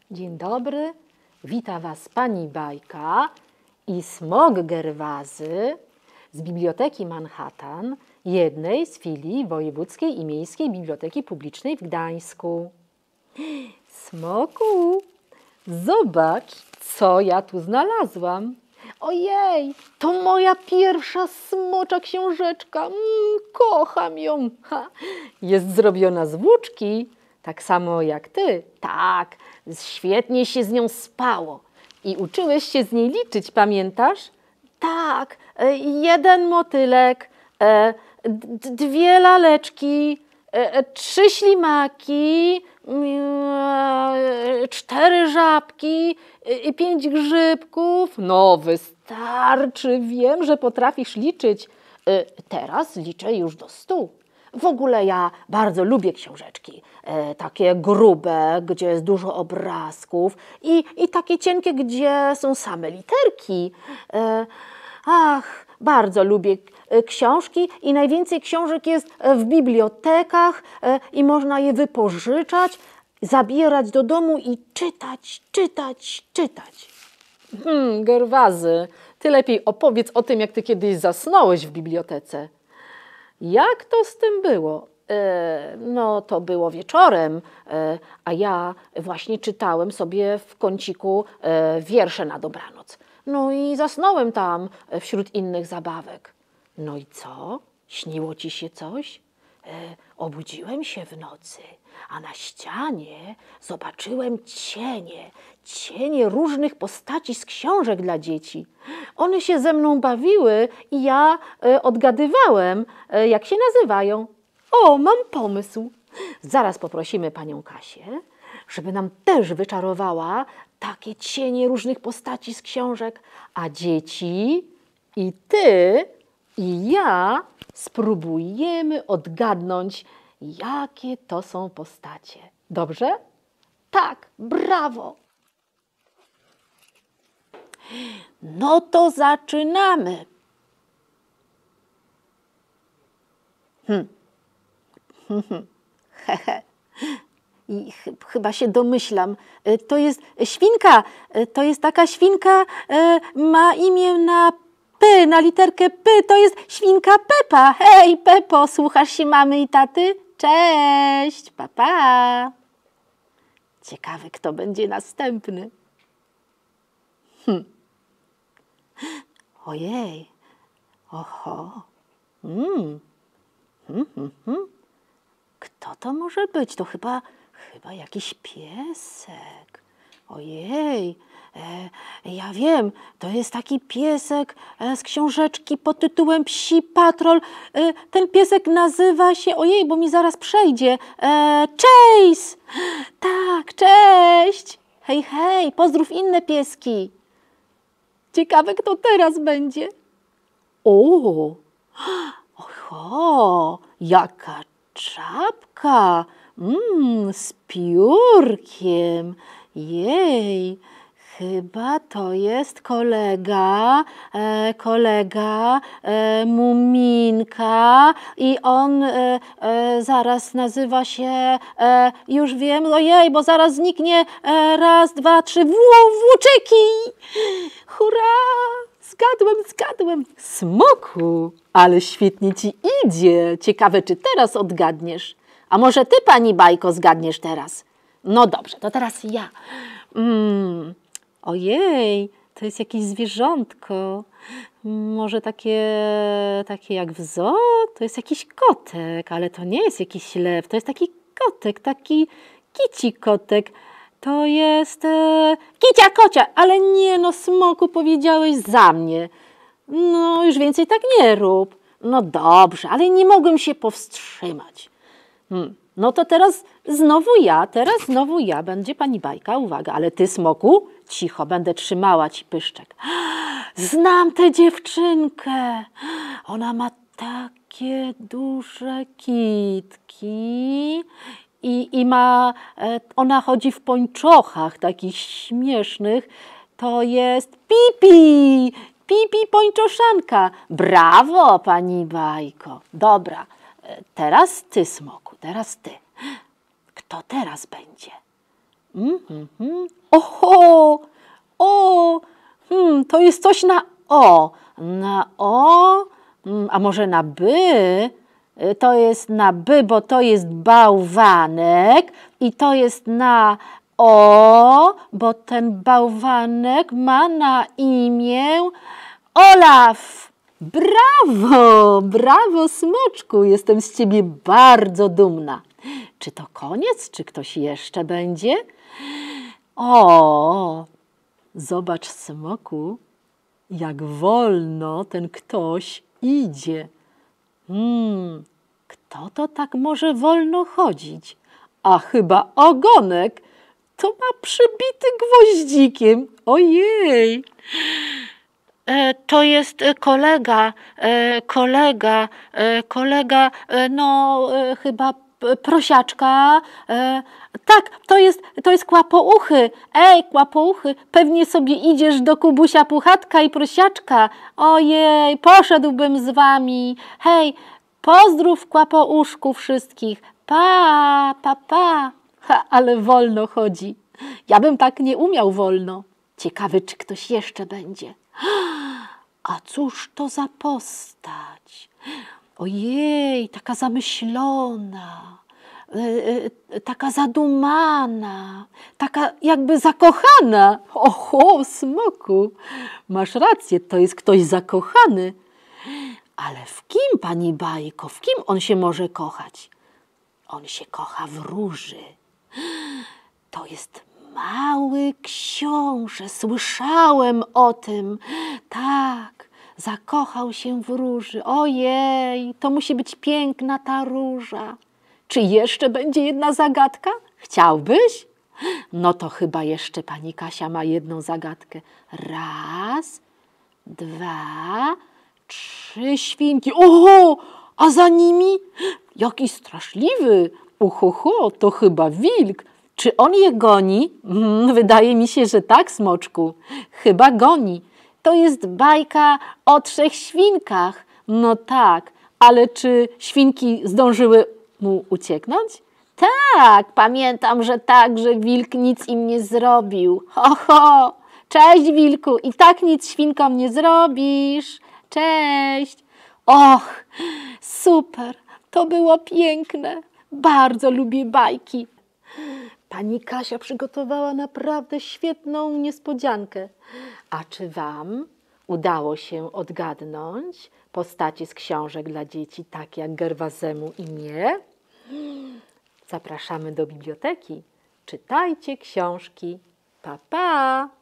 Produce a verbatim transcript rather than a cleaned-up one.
Dzień dobry, wita Was pani Bajka i Smok Gerwazy z Biblioteki Manhattan, jednej z filii Wojewódzkiej i Miejskiej Biblioteki Publicznej w Gdańsku. Smoku, zobacz, co ja tu znalazłam. Ojej, to moja pierwsza smocza książeczka. Mm, kocham ją. Ha. Jest zrobiona z włóczki, tak samo jak ty. Tak, świetnie się z nią spało. I uczyłeś się z niej liczyć, pamiętasz? Tak, jeden motylek, dwie laleczki, trzy ślimaki, cztery żabki i pięć grzybków. No wystarczy, wiem, że potrafisz liczyć. Teraz liczę już do stu. W ogóle ja bardzo lubię książeczki, e, takie grube, gdzie jest dużo obrazków i, i takie cienkie, gdzie są same literki. E, ach, bardzo lubię książki i najwięcej książek jest w bibliotekach e, i można je wypożyczać, zabierać do domu i czytać, czytać, czytać. Hmm, Gerwazy, ty lepiej opowiedz o tym, jak ty kiedyś zasnąłeś w bibliotece. Jak to z tym było? E, no to było wieczorem, e, a ja właśnie czytałem sobie w kąciku e, wiersze na dobranoc. No i zasnąłem tam wśród innych zabawek. No i co? Śniło ci się coś? E, obudziłem się w nocy, a na ścianie zobaczyłem cienie, cienie różnych postaci z książek dla dzieci. One się ze mną bawiły i ja e, odgadywałem, e, jak się nazywają. O, mam pomysł. Zaraz poprosimy panią Kasię, żeby nam też wyczarowała takie cienie różnych postaci z książek, a dzieci i ty i ja spróbujemy odgadnąć, jakie to są postacie. Dobrze? Tak, brawo! No to zaczynamy. Hm. Hehe. I ch chyba się domyślam. To jest świnka. To jest taka świnka, ma imię na P, na literkę P. To jest świnka Pepa. Hej, Pepo, słuchasz się mamy i taty? Cześć, pa, pa. Ciekawy, kto będzie następny. Hm. Ojej. Oho. Mm. Hmm, hmm, hmm. Kto to może być? To chyba, chyba jakiś piesek. Ojej. E, ja wiem, to jest taki piesek e, z książeczki pod tytułem Psi Patrol. E, ten piesek nazywa się, ojej, bo mi zaraz przejdzie, e, Chase. Tak, cześć. Hej, hej, pozdrów inne pieski. Ciekawe, kto teraz będzie. O, oho, jaka czapka. Mm, z piórkiem. Jej. Chyba to jest kolega, e, kolega e, Muminka i on e, e, zaraz nazywa się, e, już wiem, ojej, bo zaraz zniknie, e, raz, dwa, trzy, wł włóczyki! Hurra! Zgadłem, zgadłem. Smoku, ale świetnie ci idzie. Ciekawe, czy teraz odgadniesz. A może ty, pani Bajko, zgadniesz teraz? No dobrze, to teraz ja. Mm. Ojej, to jest jakieś zwierzątko. Może takie, takie jak w zoo? To jest jakiś kotek, ale to nie jest jakiś lew. To jest taki kotek, taki kici kotek. To jest e, kicia kocia, ale nie no, Smoku, powiedziałeś za mnie. No już więcej tak nie rób. No dobrze, ale nie mogłem się powstrzymać. Hmm. No to teraz znowu ja, teraz znowu ja. Będzie pani Bajka, uwaga, ale ty, Smoku, cicho, będę trzymała ci pyszczek. Znam tę dziewczynkę. Ona ma takie duże kitki i, i ma, ona chodzi w pończochach takich śmiesznych. To jest Pipi, Pipi pończoszanka. Brawo, pani Bajko. Dobra, teraz ty, Smoku, teraz ty. Kto teraz będzie? Mm, mm, mm. Oho! O! Hmm, to jest coś na o. Na o? Hmm, a może na by? To jest na by, bo to jest bałwanek. I to jest na o, bo ten bałwanek ma na imię Olaf. Brawo, brawo, smoczku. Jestem z ciebie bardzo dumna. Czy to koniec, czy ktoś jeszcze będzie? O, zobacz, smoku, jak wolno ten ktoś idzie. Hmm, kto to tak może wolno chodzić? A chyba ogonek to ma przybity gwoździkiem. Ojej! E, to jest kolega, e, kolega, e, kolega, e, no e, chyba prosiaczka. E, tak, to jest, to jest kłapouchy. Ej, kłapouchy, pewnie sobie idziesz do Kubusia Puchatka i prosiaczka. Ojej, poszedłbym z wami. Hej, pozdrów kłapouszku wszystkich. Pa, pa, pa. Ha, ale wolno chodzi. Ja bym tak nie umiał wolno. Ciekawy, czy ktoś jeszcze będzie. A cóż to za postać? Ojej, taka zamyślona, yy, taka zadumana, taka jakby zakochana. Oho, smoku, masz rację, to jest ktoś zakochany. Ale w kim, pani bajko, w kim on się może kochać? On się kocha w róży. To jest mały książę, słyszałem o tym. Tak, zakochał się w róży. Ojej, to musi być piękna ta róża. Czy jeszcze będzie jedna zagadka? Chciałbyś? No to chyba jeszcze pani Kasia ma jedną zagadkę. Raz, dwa, trzy świnki. Oho, a za nimi jaki straszliwy. Uhoho, to chyba wilk. Czy on je goni? Mm, wydaje mi się, że tak, smoczku. Chyba goni. To jest bajka o trzech świnkach. No tak, ale czy świnki zdążyły mu ucieknąć? Tak, pamiętam, że tak, że wilk nic im nie zrobił. Ho, ho, cześć wilku, i tak nic świnkom nie zrobisz. Cześć. Och, super, to było piękne. Bardzo lubię bajki. Pani Kasia przygotowała naprawdę świetną niespodziankę. A czy wam udało się odgadnąć postacie z książek dla dzieci, tak jak Gerwazemu i mnie? Zapraszamy do biblioteki. Czytajcie książki. Pa, pa!